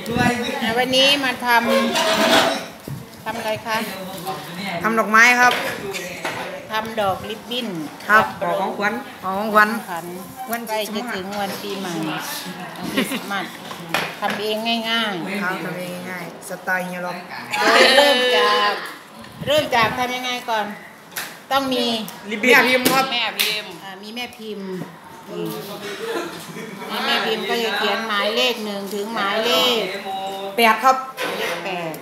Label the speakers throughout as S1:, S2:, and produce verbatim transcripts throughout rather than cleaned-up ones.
S1: วันนี้มาทำทำอะไรคะ
S2: ทำดอกไม้ครับ
S1: ทำดอกริบบิ้น
S2: ครับของขวัญของขวัญ
S1: วันใกล้จะถึงวันปีใหม่คริสต์มาสทำเองง่าย
S2: ๆครับทำเองง่ายๆสไตล์เฮียล็อก
S1: โดยเริ่มจากเริ่มจากทำยังไงก่อนต้องมี
S2: แม่พิมพ์ครับ
S1: แม่พิมพ์มีแม่พิมพ์แม่พิมพ์ก็จะเขียนหมายเลขหนึ่งถึงหมายเลข
S2: แปดครับ
S1: เลขแปด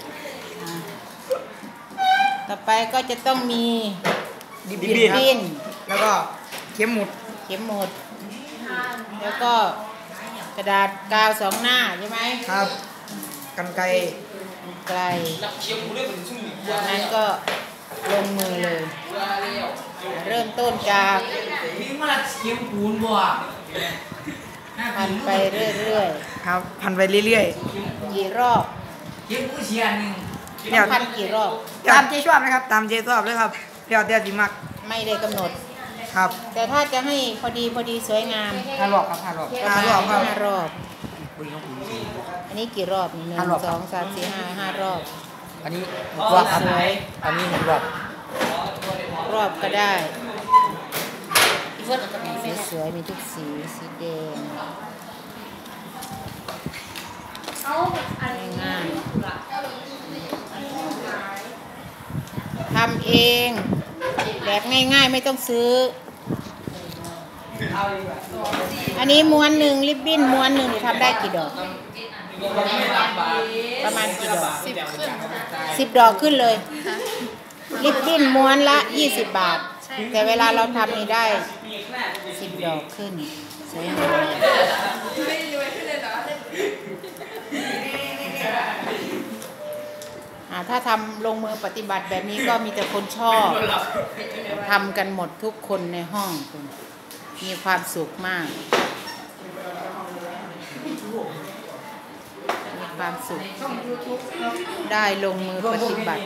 S1: ต่อไปก็จะต้องมี
S2: ดิบบิ้นแล้วก็เข็มหมุด
S1: เข็มหมุดแล้วก็กระดาษกาวสองหน้าใช่ไหม
S2: ครับกรรไกร
S1: ไกลจากนั้นก็ลงมือเลยเริ่มต้นจากพันไปเรื่อย
S2: ๆครับพันไปเรื่อย
S1: ๆกี่รอบพันกี่รอบ
S2: ตามใจชอบนะครับตามใจชอบเลยครับเดี๋ยวเดี๋ยวจิมัก
S1: ไม่ได้กำหนด
S2: ครับ
S1: แต่ถ้าจะให้พอดีพอดีสวยงาม
S2: ห้ารอบครับห้ารอบ
S1: ห้ารอบห้ารอบอันนี้กี่รอบหนึ่งสองสามสี่ห้าห้ารอบ
S2: อันนี้รอบสวยอันนี้หนึ่งรอบ
S1: รอบก็ได้สีสวยมีทุกสีสีแดงง่ายทำเองแบบง่ายๆไม่ต้องซื้ออันนี้ม้วนหนึ่งริบบิ้นม้วนหนึ่งทำได้กี่ดอกประมาณกี่ดอกสิบสิบดอกขึ้นเลยริบบิ้นม้วนละยี่สิบบาทแต่เวลาเราทำนี่ได้สิบดอกขึ้นสวยงามถ้าทำลงมือปฏิบัติแบบนี้ก็มีแต่คนชอบทำกันหมดทุกคนในห้องมีความสุขมากมีความสุขได้ลงมือปฏิบัติ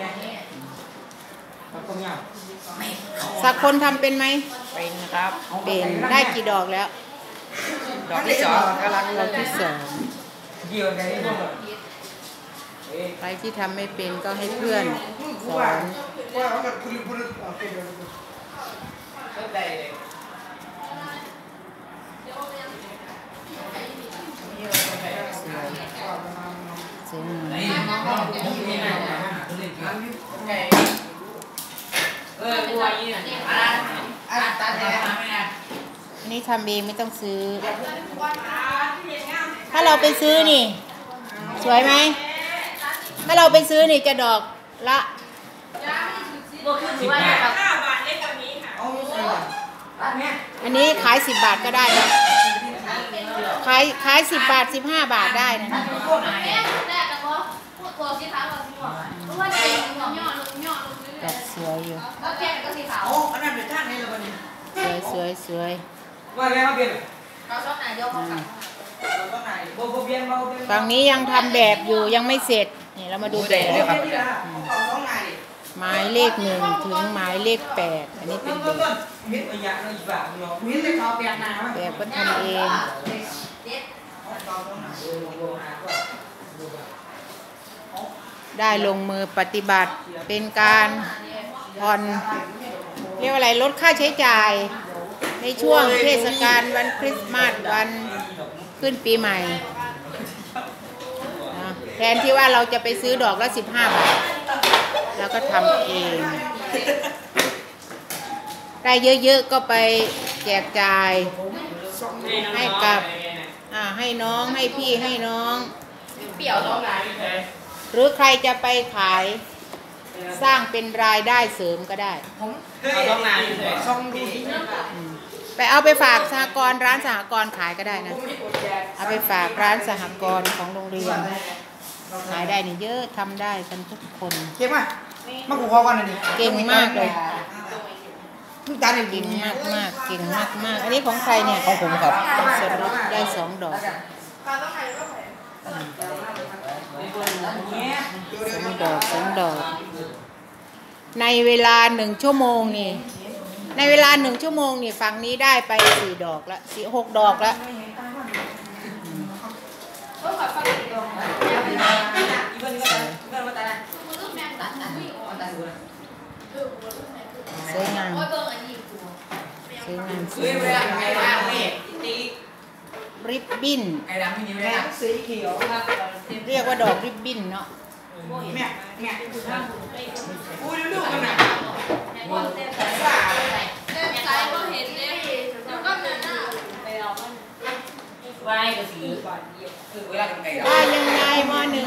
S1: สักคนทำเป็นไหม
S2: เป็นครับ
S1: เป็นได้กี่ดอกแล้ว
S2: ดอกที่สองกำลัง
S1: ดอกที่สอง
S2: เกี่ยวกัน
S1: ใครที่ทำไม่เป็นก็ให้เพื่อนสอนเสียงอันนี้ทำเองไม่ต้องซื้อถ้าเราไปซื้อนี่สวยไหมถ้าเราไปซื้อนี่จะดอกละสิบบาทอันนี้ขายสิบบาทก็ได้นะขายขายสิบบาทสิบห้าบาทได้นะดอกสวยอยู่สวยสวยสวยฝั่งนี้ยังทำแบบอยู่ยังไม่เสร็จนี่เรามาดูแบบหมายเลขหนึ่งถึงหมายเลขแปดอันนี้เป็นแบบแบบก็ทำเองได้ลงมือปฏิบัติเป็นการผ่อนเรียกว่าอะไรลดค่าใช้จ่ายในช่วงเทศกาลวันคริสต์มาสวันขึ้นปีใหม่แทนที่ว่าเราจะไปซื้อดอกละสิบห้าบาทแล้วก็ทำเองได้เยอะๆก็ไปแจกจ่ายให้กับให้น้องให้พี่ให้น้องหรือใครจะไปขายสร้างเป็นรายได้เสริมก็ได้ไปเอาไปฝากสหกรณ์ร้านสหกรณ์ขายก็ได้นะเอาไปฝากร้านสหกรณ์ของโรงเรียนขายได้นี่เยอะทำได้กันทุกคน
S2: เก่งมากมาขู่คอกันนี่
S1: เก่งมากเลยเก่งมากมากเก่งมากมากอันนี้ของใครเนี่ย
S2: ของผมครับ
S1: สรุปได้สองดอกสองดอกสองดอกในเวลาหนึ่งชั่วโมงนี่ในเวลาหนึ่งชั่วโมงนี่ฝั่งนี้ได้ไปสี่ดอกละสี่หกดอกละริบบิ้น
S2: แม่สีเขียว
S1: เรียกว่าดอกริบบิ้นเนาะ
S2: แม่แม่อุ้ยดูกันนะ
S1: ได้ยังไงมอหนึ่ง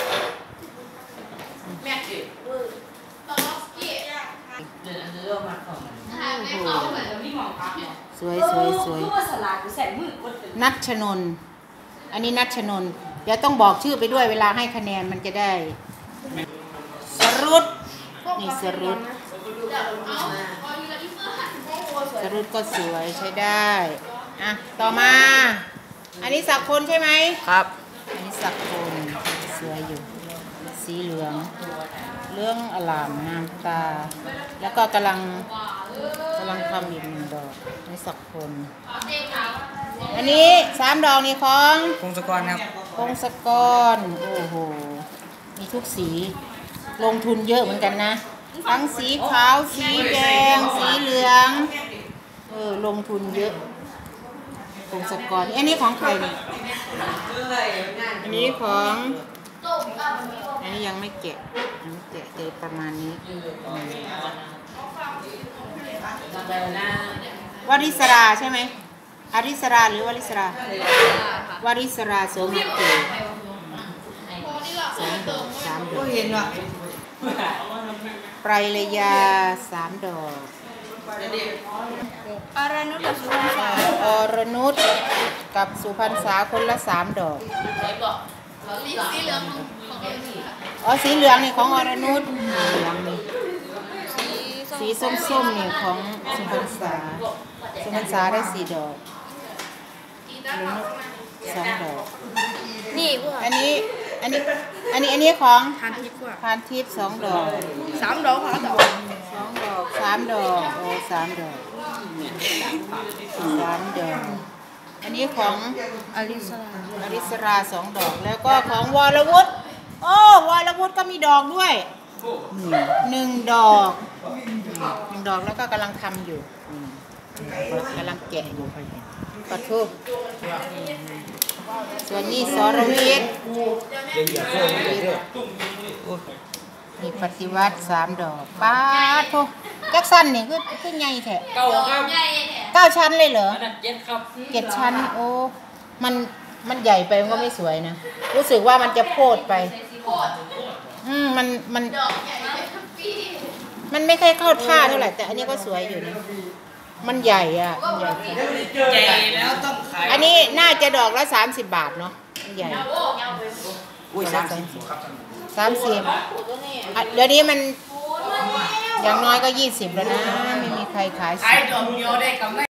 S1: สวยสวยสวยนัชนนท์อันนี้นัชนนท์เดี๋ยวต้องบอกชื่อไปด้วยเวลาให้คะแนนมันจะได้สรุปนี่สรุปสรุปก็สวยใช้ได้อ่ะต่อมาอันนี้สักคนใช่ไหม
S2: ครับ
S1: อันนี้สักคนสวยอยู่สีเหลืองเหลืองอลามงามตาแล้วก็กำลังกำลังทำอีกหนึ่งดอกนี่สักคนอันนี้สามดอกนี่ของ
S2: พงศกรครับ
S1: พงศกรโอ้โหมีทุกสีลงทุนเยอะเหมือนกันนะทั้งสีขาวสีแดงสีเหลืองเออลงทุนเยอะพงศกรอันนี้ของใครเนี่ยอันนี้ของอันนี้ยังไม่แกะยังไม่แกะเจอประมาณนี้วริศราใช่ไหมอาริสราหรือวริศราวริศราโสมิเกสามดอกสามดอก
S2: เห็นว่ะ
S1: ไพรเลยาสามดอก
S3: อรนุชกับสุพรรณษา
S1: อรนุชกับสุพรรณษาคนละสามดอก
S3: สีเหลืองของเอลี
S1: อ๋อสีเหลืองนี่ของอรนุชเหลืองนี่สีส้มๆนี่ของสุพรรณษาสุพรรณษาได้สี่ดอกอรนุชสองดอก
S3: นี่พวก
S1: อันนี้อันนี้อันนี้อันนี้ของ
S3: ทานทิพย์พวก
S1: ทานทิพย์สองดอก
S3: สามดอกค่ะดอก
S1: สองดอกสามดอกโอ้สามดอกสามดอกอันนี้ของ
S3: อลิสลา
S1: อริสราสองดอกแล้วก็ของวรวุฒิโอ้วรวุฒิก็มีดอกด้วยหนึ่งดอกหนึ่งดอกแล้วก็กำลังทำอยู่อืมกำลังแกะอยู่ขอโทษส่วนนี้สรวิทย์นี่ปฏิวัติสามดอกป้าดโทแจ็คสันนี่คือคือไงแท้
S2: เก้าครับ
S1: เก้าชั้นเลยเหรอ
S2: อันนั้นเจ็ดครับ
S1: เจ็ดชั้นโอ้มันมันใหญ่ไปมันก็ไม่สวยนะรู้สึกว่ามันจะโพดไปอืมมันมันมันไม่ค่อยเข้าท่าเท่าไหร่แต่อันนี้ก็สวยอยู่นะมันใหญ่อ่ะมันใหญ่ไป
S2: ใหญ่แล้วต้องขาย
S1: อันนี้น่าจะดอกละสามสิบบาทเนาะมันใหญ่
S2: อุ้ยสามสิบ
S1: สามสิบอ่ะเดี๋ยวนี้มันอย่างน้อยก็ยี่สิบแล้วนะไม่มีใครขาย
S2: ขา
S1: สิ
S2: ยดอกเดียวได้กำไร